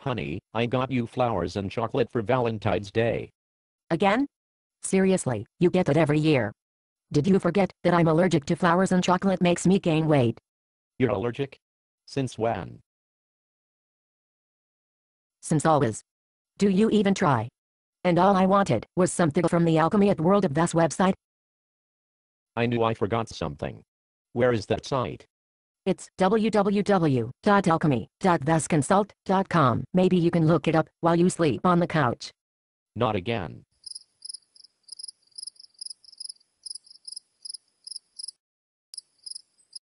Honey, I got you flowers and chocolate for Valentine's Day. Again? Seriously, you get that every year. Did you forget that I'm allergic to flowers and chocolate makes me gain weight? You're allergic? Since when? Since always. Do you even try? And all I wanted was something from the Alchemy at World of Thus website. I knew I forgot something. Where is that site? It's www.alchemy.thusconsult.com. Maybe you can look it up while you sleep on the couch. Not again.